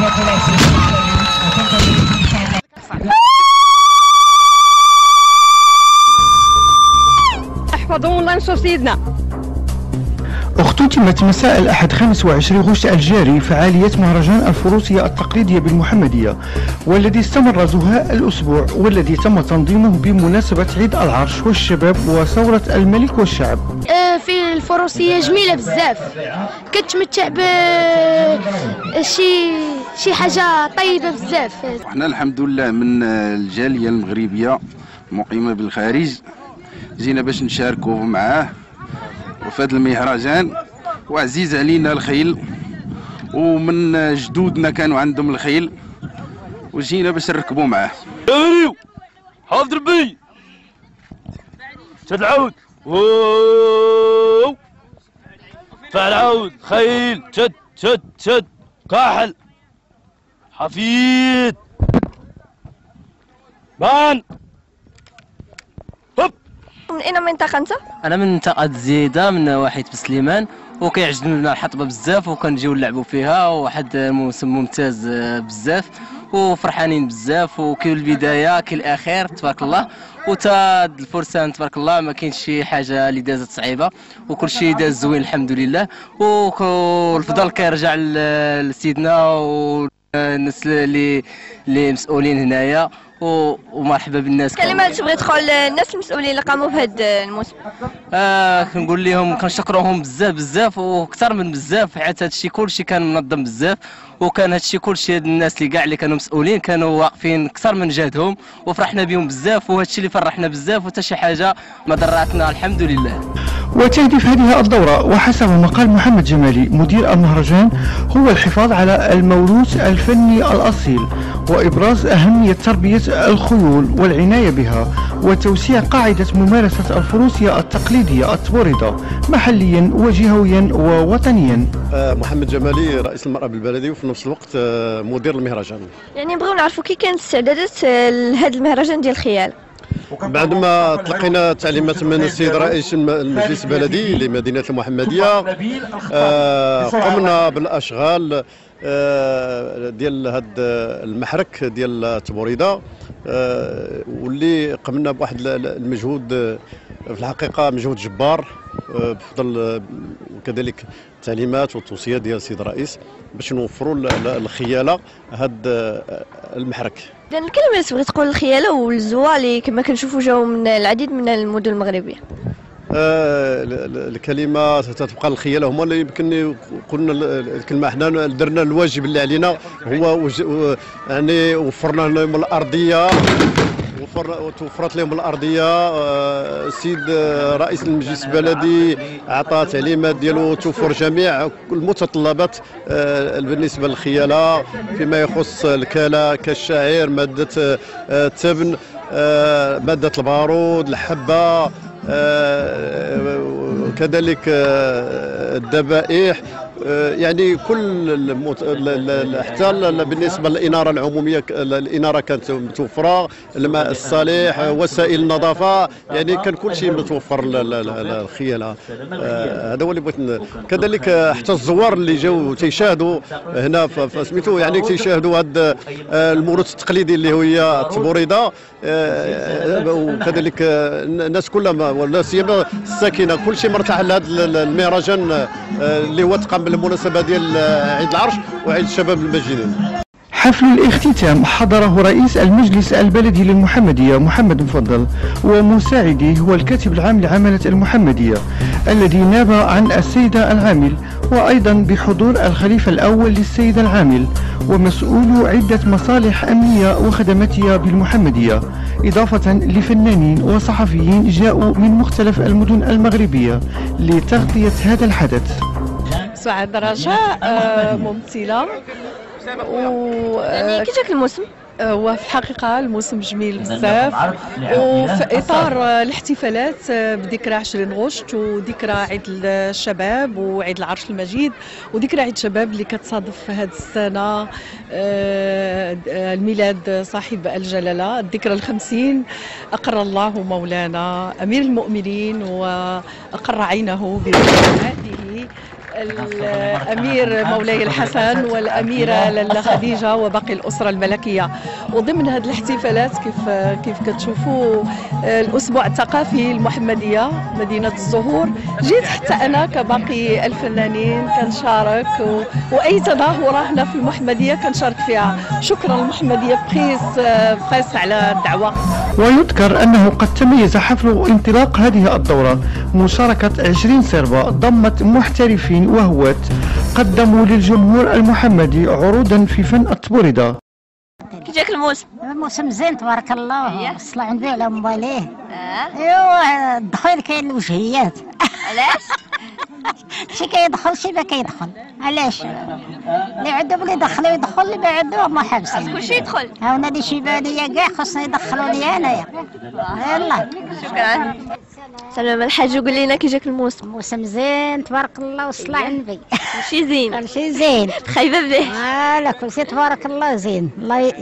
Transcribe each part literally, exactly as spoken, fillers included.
احفظوا الله ينصر سيدنا. اختتمت مساء الأحد خامس وعشرين غشت الجاري فعالية مهرجان الفروسية التقليدية بالمحمدية، والذي استمر زهاء الأسبوع، والذي تم تنظيمه بمناسبة عيد العرش والشباب وثورة الملك والشعب. في الفروسية جميلة بزاف، كتمتع ب شي شي حاجة طيبة بزاف. احنا الحمد لله من الجالية المغربية المقيمة بالخارج جينا باش نشاركوا معاه وفي هذا المهرجان، وعزيز علينا الخيل ومن جدودنا كانوا عندهم الخيل وجينا باش نركبوا معاه. يا حاضر بي شد العود فعل عود خيل شد شد شد كاحل حفيد بان. من اين منطقه انت؟ انا من منطقه زيده من نواحي بسليمان، وكيعجبنا الحطبه بزاف وكنجيو نلعبوا فيها، واحد الموسم ممتاز بزاف وفرحانين بزاف، وكاين البدايه كاين الاخير تبارك الله، وتا الفرسان تبارك الله ما كاينش شي حاجه اللي دازت صعيبه وكل شيء داز زوين الحمد لله، والفضل كيرجع لسيدنا والناس اللي اللي مسؤولين هنايا، ومرحبا بالناس. كلمه تبغي تقول الناس المسؤولين اللي قاموا بهذا الموسم؟ آه كنقول لهم كنشكرهم بزاف بزاف واكثر من بزاف، حيت هذا الشيء كلشي كان منظم بزاف، وكان هذا الشيء كلشي هاد الناس اللي كاع اللي كانوا مسؤولين كانوا واقفين اكثر من جهدهم، وفرحنا بهم بزاف، وهذا الشيء اللي فرحنا بزاف، وحتى شي حاجه ما ضراتنا الحمد لله. وتهدف هذه الدورة وحسب ما قال محمد جمالي مدير المهرجان هو الحفاظ على الموروث الفني الأصيل، وإبراز أهمية تربية الخيول والعناية بها، وتوسيع قاعدة ممارسة الفروسية التقليدية التبوردة محليا وجهويا ووطنيا. محمد جمالي رئيس المرأة بالبلدي وفي نفس الوقت مدير المهرجان. يعني نبغيو نعرفوا كي كانت استعدادات لهذا المهرجان ديال الخيال. بعد ما تلقينا تعليمات من السيد رئيس المجلس البلدي لمدينة المحمدية، قمنا بالأشغال ديال هاد المحرك ديال التبوريده، واللي قمنا بواحد المجهود في الحقيقه مجهود جبار بفضل وكذلك التعليمات والتوصيه ديال السيد الرئيس باش نوفروا الخياله هاد المحرك. اذا الكلمه اللي تبغي تقول الخياله والزوا اللي كما كنشوفوا جاو من العديد من المدن المغربيه؟ آه الكلمه تتبقى الخياله هما اللي يمكن قلنا الكلمه، حنا درنا الواجب اللي علينا، هو يعني وفرنا لهم الارضيه، توفرت لهم الارضيه. السيد رئيس المجلس البلدي اعطى تعليمات ديالو توفر جميع المتطلبات بالنسبه للخياله فيما يخص الكاله كالشعير، ماده التبن، ماده البارود، الحبه، كذلك الذبائح، يعني كل المت... حتى بالنسبه للاناره العموميه الاناره كانت متوفره، الماء الصالح، وسائل النظافه، يعني كان كل شيء متوفر للخياله. هذا هو اللي بغيت. كذلك حتى الزوار اللي جاوا تيشاهدوا هنا في سميتو، يعني تيشاهدوا هذا الموروث التقليدي اللي هي التبوريده، وكذلك الناس كلها ولا سيما الساكنه كل شيء مرتاح لهذا المهرجان اللي هو تقام بالمناسبه ديال عيد العرش وعيد الشباب المجانين. حفل الاختتام حضره رئيس المجلس البلدي للمحمدية محمد مفضل، ومساعده هو الكاتب العام لعملة المحمدية الذي ناب عن السيدة العامل، وأيضا بحضور الخليفة الأول للسيدة العامل ومسؤول عدة مصالح أمنية وخدماتية بالمحمدية، إضافة لفنانين وصحفيين جاءوا من مختلف المدن المغربية لتغطية هذا الحدث. سعاد رجاء ممثلة. و يعني كي جاك الموسم؟ هو في الحقيقة الموسم جميل بزاف، وفي إطار الاحتفالات بذكرى عشرين غشت وذكرى عيد الشباب وعيد العرش المجيد وذكرى عيد الشباب اللي كتصادف هذه السنة الميلاد صاحب الجلالة، الذكرى الخمسين، أقر الله مولانا أمير المؤمنين وأقر عينه برحمته الأمير مولاي الحسن والأميرة خديجة وباقي الأسرة الملكية. وضمن هذه الاحتفالات كيف كيف كتشوفوا الأسبوع الثقافي المحمدية مدينة الزهور، جيت حتى أنا كباقي الفنانين كنشارك و... وأي تظاهرة هنا في المحمدية كنشارك فيها. شكرا المحمدية بخيس بخيس على الدعوة. ويذكر أنه قد تميز حفل انطلاق هذه الدورة مشاركة عشرين سربة ضمت محترفين وهواة قدموا للجمهور المحمدي عروضا في فن التبوردة. كي جاك الموسم؟ الموسم زين تبارك الله، وصل عندي على مواليه. اه ايوا الدخول كاين الوجهيات. علاش؟ شي كيدخل شي ما كيدخل، علاش؟ اللي عنده بغى يدخلو يدخل، اللي ما عنده هما حابسين. كلشي يدخل. ها هنا دي شيبانيه كاع خصنا يدخلوا لي انايا. يلا شكرا. سلام الحاج، قول لنا كي جاك الموسم؟ الموسم زين تبارك الله، وصل على النبي. كلشي زين. كلشي زين. خايبه به. لا كلشي تبارك الله زين. الله ي...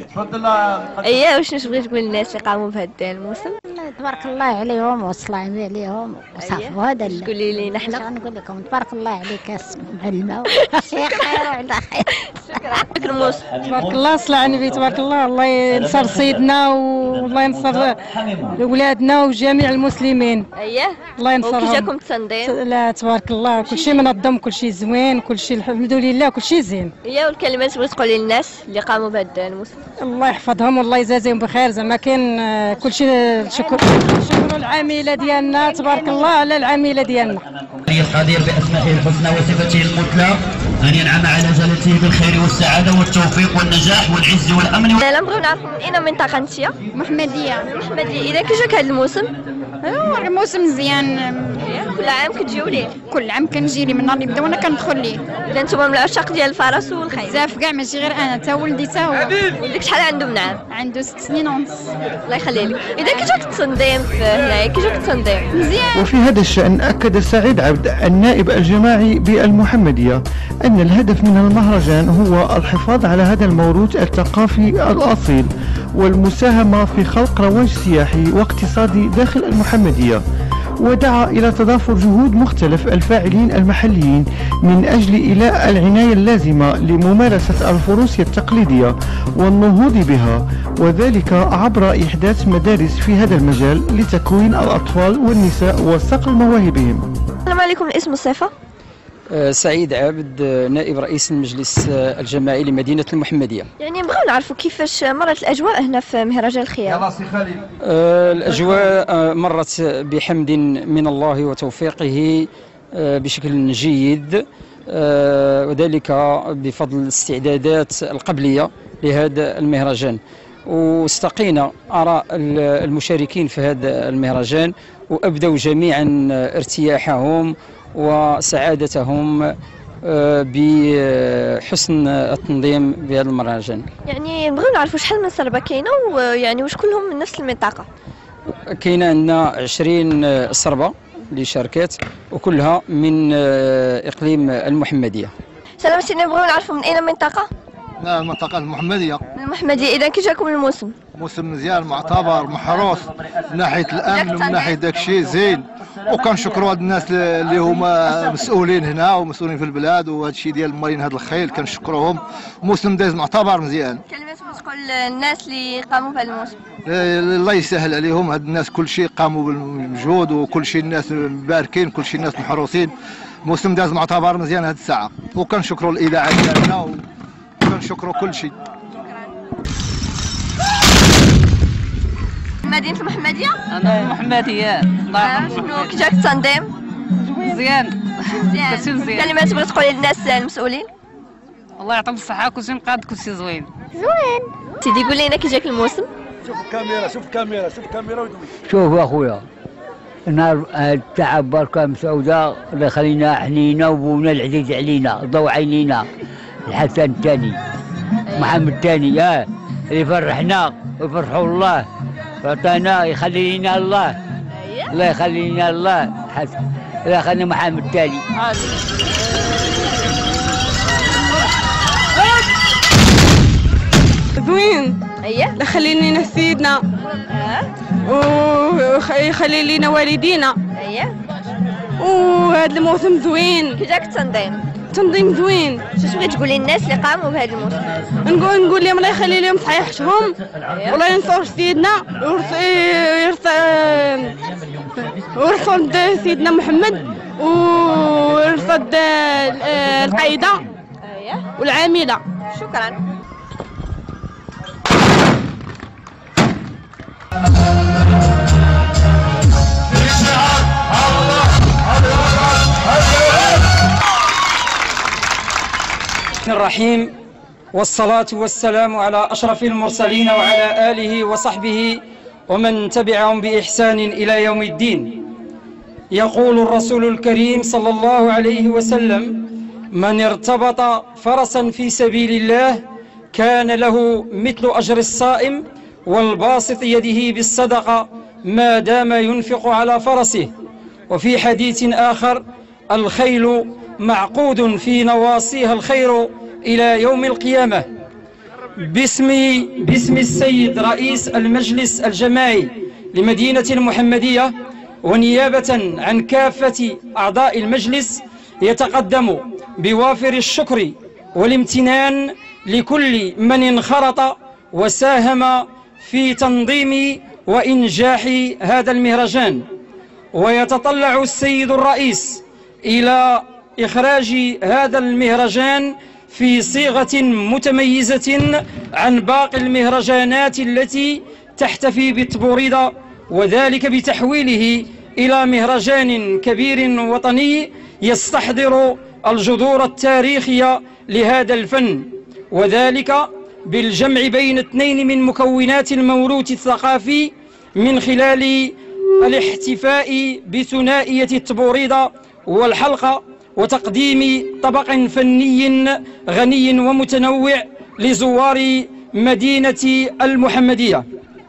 اييه، واش تبغي تقول للناس اللي قاموا بهذا الموسم؟ تبارك الله عليهم وصل النبي عليهم وصافوا. هذا اللي قولي لنا حنا. نقول لكم تبارك الله عليك اسم معلمه شي خير وعلى خير. شكرا الموسم. تبارك الله صلى على النبي تبارك الله. الله ينصر سيدنا والله ينصر ولادنا وجميع المسلمين. اييه الله ينصرهم. وكي جاكم التنظيم؟ لا تبارك الله كلشي منظم، كلشي زوين، كلشي الحمد لله كلشي زين. اييه، والكلمات تبغي تقولي للناس اللي قاموا بهذا الموسم؟ الله يحفظهم والله يجازيهم بخير. زعما كاين كلشي شكر شكر العامله ديالنا تبارك الله على العامله ديالنا. القدير باسمائه الحسنى وصفاته المثلى ان ينعم على جلالته بالخير والسعاده والتوفيق والنجاح والعز والامن. لا نبغيو نعرفوا من اين منطقه انت؟ محمديه. محمديه. اذا كي جاك هذا الموسم؟ الموسم مزيان، كل عام كتجيو ليه؟ كل عام كنجي ليه، من نهار اللي بدا وانا كندخل ليه. اذا نتوما من العشاق ديال الفرس والخيل؟ بزاف كاع، ماشي غير انا، تا ولدي تا هو. ولدك شحال عنده من عام؟ عنده ست سنين ونص. الله يخلي لك. اذا كي جاك التنظيم هنايا، كي جاك التنظيم؟ مزيان. وفي هذا الشأن أكد سعيد عبد النائب الجماعي بالمحمدية أن الهدف من المهرجان هو الحفاظ على هذا الموروث الثقافي الأصيل والمساهمة في خلق رواج سياحي واقتصادي داخل المحمدية، ودعا إلى تضافر جهود مختلف الفاعلين المحليين من أجل إيلاء العناية اللازمة لممارسة الفروسية التقليدية والنهوض بها، وذلك عبر إحداث مدارس في هذا المجال لتكوين الأطفال والنساء وصقل مواهبهم. السلام عليكم، الاسم والصفة؟ سعيد عابد، نائب رئيس المجلس الجماعي لمدينة المحمدية. يعني نبغيو نعرفوا كيفاش مرت الأجواء هنا في مهرجان الخيال. الأجواء مرت بحمد من الله وتوفيقه بشكل جيد، وذلك بفضل الاستعدادات القبلية لهذا المهرجان، واستقينا آراء المشاركين في هذا المهرجان وأبدوا جميعا ارتياحهم وسعادتهم بحسن التنظيم بهذا المهرجان. يعني نبغيو نعرفوا شحال من سربة كاينه، ويعني واش كلهم من نفس المنطقة؟ كاينه عندنا عشرين سربة اللي شاركات وكلها من إقليم المحمدية. سلام سيدي، نبغيو نعرفوا من أين المنطقة؟ من المنطقة المحمدية. من المحمدية. إذا كي جاكم الموسم؟ موسم مزيان معتبر محروس من ناحية الأمن ومن ناحية داك الشيء زين، وكنشكروا هاد الناس اللي هما مسؤولين هنا ومسؤولين في البلاد وهذا الشيء ديال مالين هذا الخيل كنشكروهم. موسم دايز معتبر مزيان. كلمات تقول للناس اللي قاموا بهذا الموسم؟ الله يسهل عليهم، هاد الناس كل شيء قاموا بالمجهود وكل شيء الناس مباركين، كل شيء الناس محروسين. موسم داز معتبر مزيان هاد الساعة، وكنشكروا الإذاعة ديالنا وكنشكروا كل شيء. مدينة المحمدية؟ أنا المحمدية. الله شنو كي جاك التنظيم؟ مزيان. مزيان. مزيان. كلمات تبغي تقولي للناس المسؤولين؟ الله يعطيهم الصحة، كلشي مقاد، كلشي زوين. زوين. سيدي قول لنا كي جاك الموسم؟ شوف الكاميرا، شوف الكاميرا، شوف الكاميرا ودوي. شوف اخويا، نهار التعب بركة مسعودة، الله يخلينا حنينا وبونا العزيز علينا، ضو عينينا الحسن الثاني محمد الثاني، اه اللي فرحنا ويفرحوا الله وعطانا، يخلي لنا الله. الله يخلي لنا الله حسن، الله يخلي محمد الثاني. زوين. اييه. الله يخلي لنا سيدنا. اه. ويخلي لنا والدينا. اييه. وهذا الموسم زوين. كي جاك التنظيم؟ تنظيم زوين. شنو تبغي تقولي للناس اللي قاموا بهذا الموسم؟ نقول نقول لهم الله يخلي لهم صحيحتهم والله ينصر سيدنا ويرصد سيدنا محمد ويرصد القاعده والعامله. شكرا. الرحيم والصلاة والسلام على أشرف المرسلين وعلى آله وصحبه ومن تبعهم بإحسان إلى يوم الدين. يقول الرسول الكريم صلى الله عليه وسلم: من ارتبط فرسا في سبيل الله كان له مثل أجر الصائم والباسط يده بالصدقة ما دام ينفق على فرسه. وفي حديث آخر: الخيل معقود في نواصيها الخير إلى يوم القيامة. باسم باسم السيد رئيس المجلس الجماعي لمدينة المحمدية ونيابة عن كافة أعضاء المجلس يتقدم بوافر الشكر والامتنان لكل من انخرط وساهم في تنظيم وإنجاح هذا المهرجان. ويتطلع السيد الرئيس إلى إخراج هذا المهرجان في صيغة متميزة عن باقي المهرجانات التي تحتفي بالتبوريدة، وذلك بتحويله إلى مهرجان كبير وطني يستحضر الجذور التاريخية لهذا الفن، وذلك بالجمع بين اثنين من مكونات الموروث الثقافي من خلال الاحتفاء بثنائية التبوريدة والحلقة، وتقديم طبق فني غني ومتنوع لزوار مدينة المحمدية.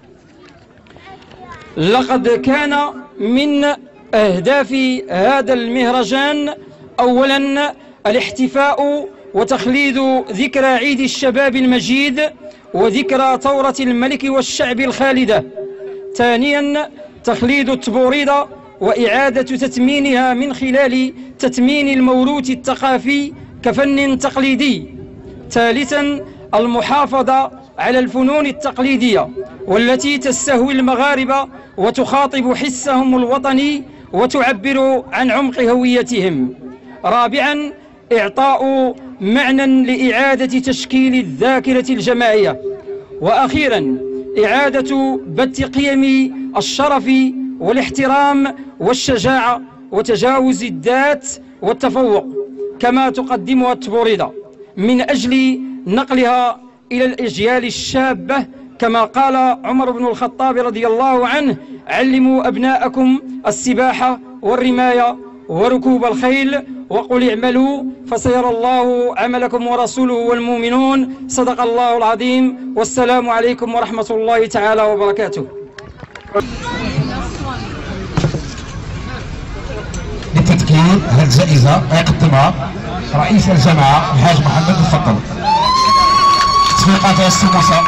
لقد كان من أهداف هذا المهرجان أولا الاحتفاء وتخليد ذكرى عيد الشباب المجيد وذكرى ثورة الملك والشعب الخالدة. ثانيا تخليد التبوريدة وإعادة تتمينها من خلال تتمين الموروث الثقافي كفن تقليدي. ثالثا المحافظة على الفنون التقليدية والتي تستهوي المغاربة وتخاطب حسهم الوطني وتعبر عن عمق هويتهم. رابعا إعطاء معنى لإعادة تشكيل الذاكرة الجماعية. وأخيرا إعادة بث قيم الشرف والاحترام والشجاعة وتجاوز الذات والتفوق كما تقدمها التبوريدة من أجل نقلها إلى الأجيال الشابة، كما قال عمر بن الخطاب رضي الله عنه: علموا أبناءكم السباحة والرماية وركوب الخيل وقل اعملوا فسيرى الله عملكم ورسوله والمؤمنون. صدق الله العظيم، والسلام عليكم ورحمة الله تعالى وبركاته. لتذكير هذه الجائزة يقدمها رئيس الجماعة الحاج محمد. تفضل. تصفيقات يا سي موسى.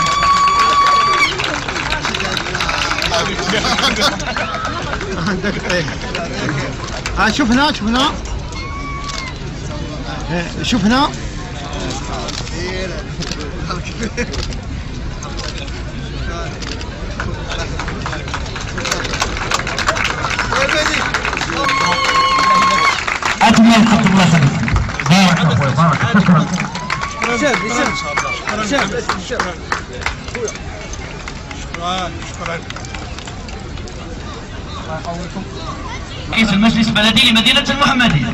شفنا شفنا شفنا أتمنى يقدم الله خير. بارك الله فيك. بارك. شكرا. شاب شاب شاب شاب. رئيس المجلس البلدي لمدينة المحمدية.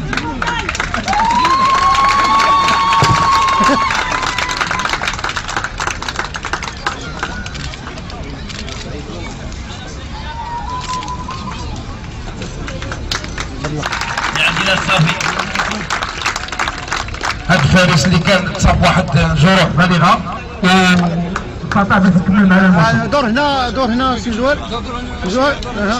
عندنا الصافي هاد الفارس اللي كان تصاب واحد الجروح بالغة وقطع باش تكمل معنا الموسم. دور هنا دور هنا سي زوال زوال ها.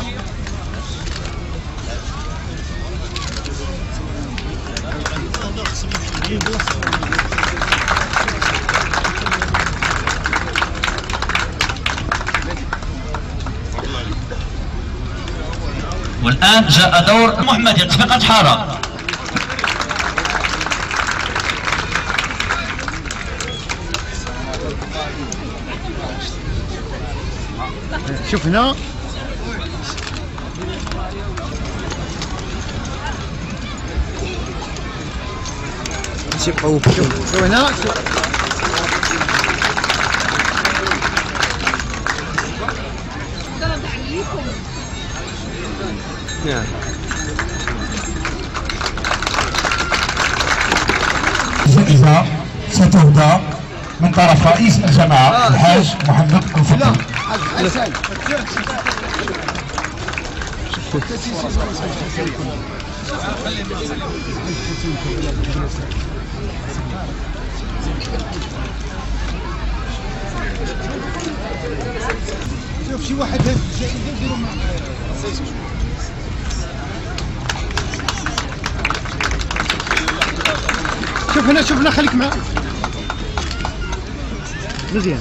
والآن الآن جاء دور محمدية تفرقة حارة. شوف هنا شوف شوف هنا جائزة ستهدى من طرف رئيس الجماعة الحاج محمد المفضل. شوف شي واحد نديرو معاه. شوف هنا شوف هنا خليك معاه مزيان.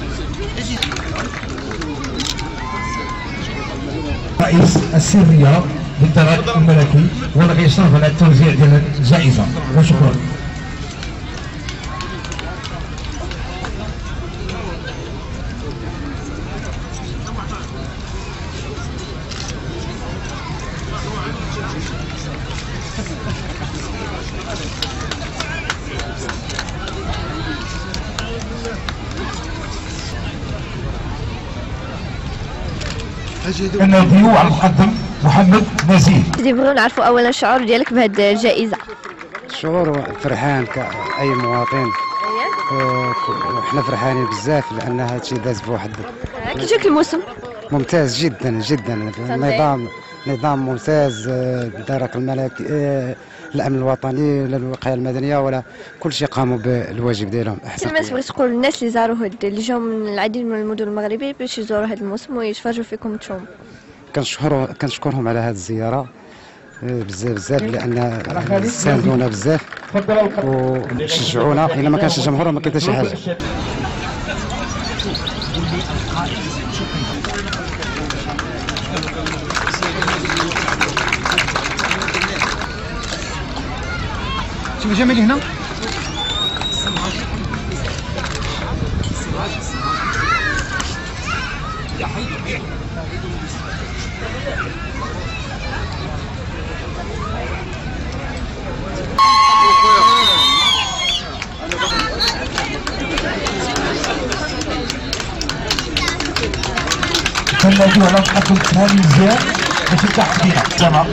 رئيس السرية للدرج الملكي والذي يشرف على التوزيع ديال الجائزة، وشكرا. النادي على المقدم محمد نزيه. نبغيو نعرفوا اولا الشعور ديالك بهذه الجائزه. شعور فرحان كاي مواطن، وحنا فرحانين بزاف لان هذا الشيء داز بواحد. كي جاك الموسم؟ ممتاز جدا جدا. النظام نظام ممتاز، الدرك الملكي، الامن الوطني، الوقايه المدنيه، ولا كل شيء قاموا بالواجب ديالهم احسن. كلمه تبغي تقول للناس اللي زاروا هاد اللي جاوا من العديد من المدن المغربيه باش يزوروا هذا الموسم ويتفرجوا فيكم نتوما؟ كنشكروا كنشكرهم على هذه الزياره بزاف بزاف لان ساندونا بزاف وشجعونا. الا ما كانش الجمهور ما كان حتى شي حاجه. شوف جميل هنا الذي على الحكم الثاني مزيان باش يفتح فينا تمام.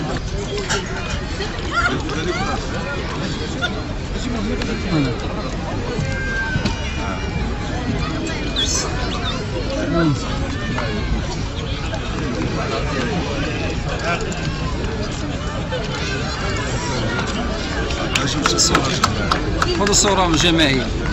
خذ الصورة من الجماهير.